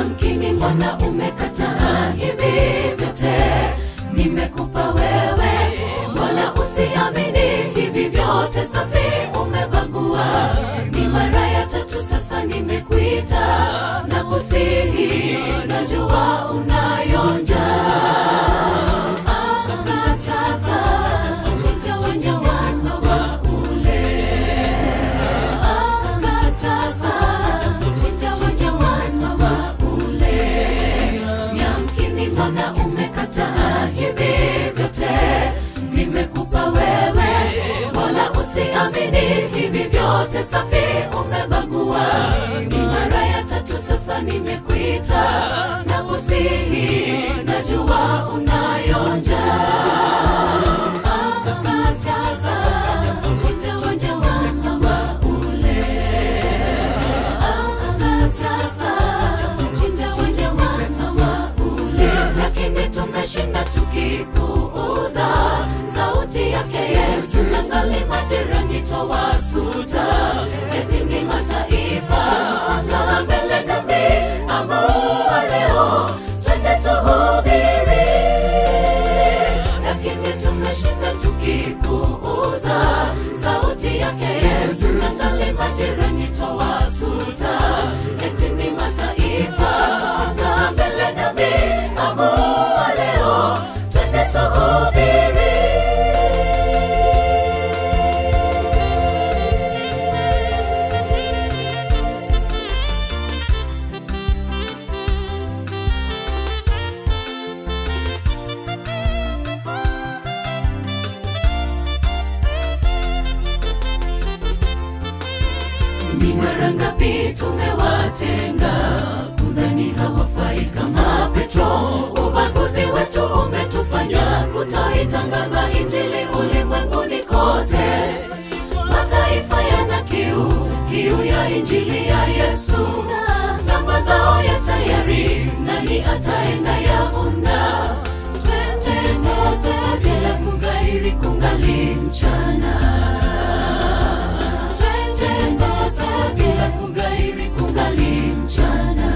yamkini mbona umekataa hivi vyote nimekupa wewe, mbona usiamini hivi vyote safi umebagua. Ni mara ya 3 sasa nimekuita na kusihi, najua unayonja. Sasa chinja wako wa ule. Sasa chinja wako wa ule. Yamkini mbona umekataa hivi vyote nimekupa wewe, mbona usiamini hivi vyote safi umebagua. Ni mara ya 3 sasa nimekuita na kusihi, najua unayonja. Chinja wako wa ule. Sasa chinja wako wa ule. Lakini tumeshinda tukipuuza sauti yake Yesu, na zalima jirani twawasuta. Eti ni mataifa za mbele nami amua leo twende tuhubiri. Lakini tumeshinda tukipuuza sauti yake Yesu, na zalima jirani twawasuta. Eti ni mataifa za mbele nami amua leo twende tuhubiri. Ni mara ngapi tumewatenga kudhani hawafai kama Petro. Ubaguzi wetu umetufanya kutoitangaza injili ulimwenguni kote. Mataifa yana kiu ya injili ya Yesu, namba zao ya tayari, nani ataenda yavuna? Twende sasa bila kugairi kungali mchana. Sasa bila kugairi kungali mchana.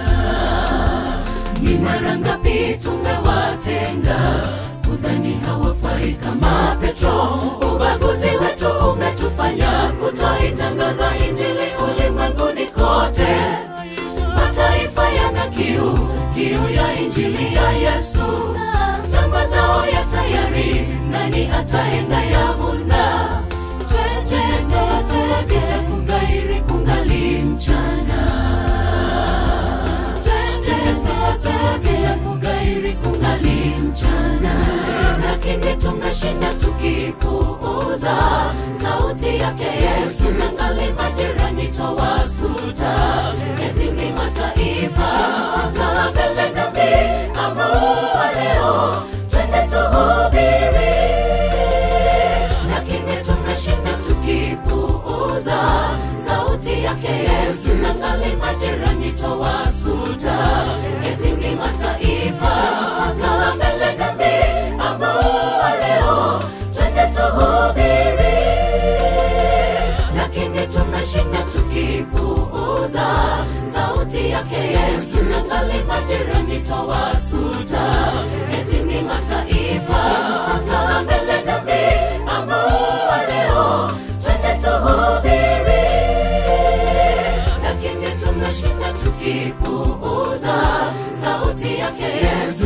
Ni mara ngapi tumewatenga kudhani hawafai kama Petro. Ubaguzi wetu umetufanya kutoitangaza injili ulimwenguni kote. Mataifa yana kiu ya injili ya Yesu, namba zao ya tayari, nani ataenda yavuna? Twende sasa bila kugairi kungali mchana. Twende sasa bila kugairi kungali mchana. Lakini tumeshinda tukipuuza sauti yake Yesu, na zalima jirani twawasuta. Eti ni mataifa za mbele nami amua leo twende tuhubiri. Lakini tumeshinda tukipuuza sauti yake Yesu, na zalima jirani twawasuta. Eti ni mataifa za mbele nami amua leo twende tuhubiri. Lakini tumeshinda tukipuuza sauti yake Yesu, na zalima jirani twawasuta. Eti ni mataifa za mbele nami amua leo twende tuhubiri. Lakini tumeshinda tukipuuza sauti yake Yesu,